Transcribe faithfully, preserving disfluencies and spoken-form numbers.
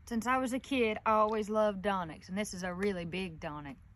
Since I was a kid, I always loved Donnicks, and this is a really big Donnick.